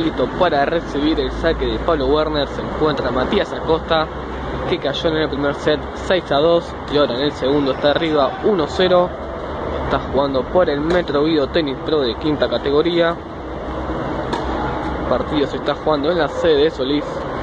listo para recibir el saque de Pablo Werner. Se encuentra Matías Acosta, que cayó en el primer set 6-2 y ahora en el segundo está arriba 1-0. Está jugando por el Metro Video Tenis Pro de quinta categoría. El partido se está jugando en la sede de Solís.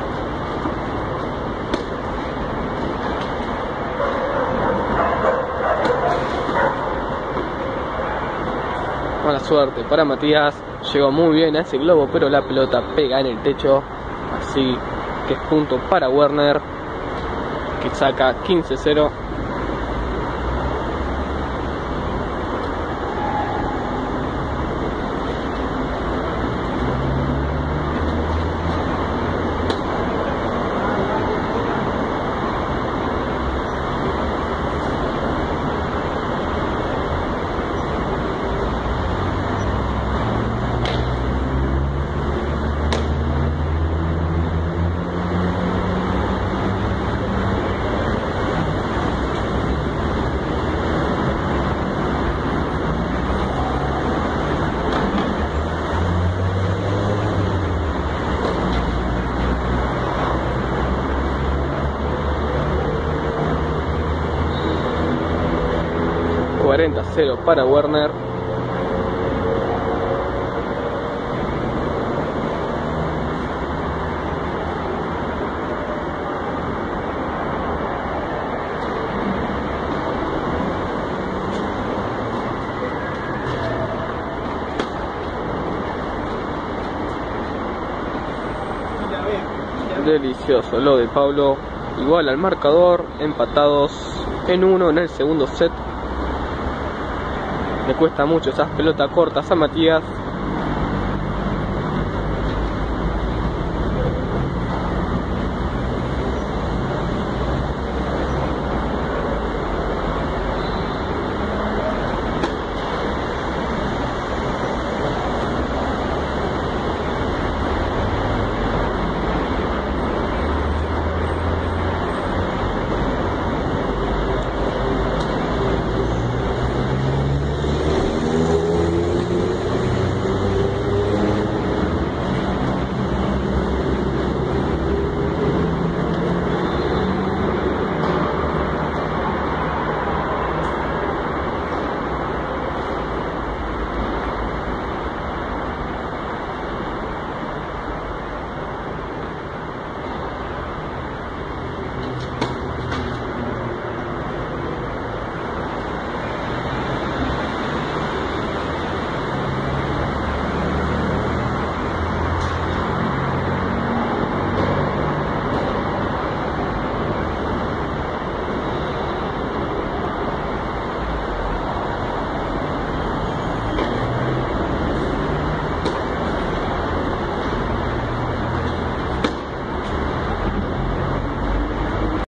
Mala suerte para Matías, llegó muy bien a ese globo, pero la pelota pega en el techo, así que es punto para Werner, que saca 15-0. $40-0 para Werner. Delicioso lo de Pablo. Igual al marcador, empatados en 1 en el segundo set. Le cuesta mucho esas pelotas cortas a Matías.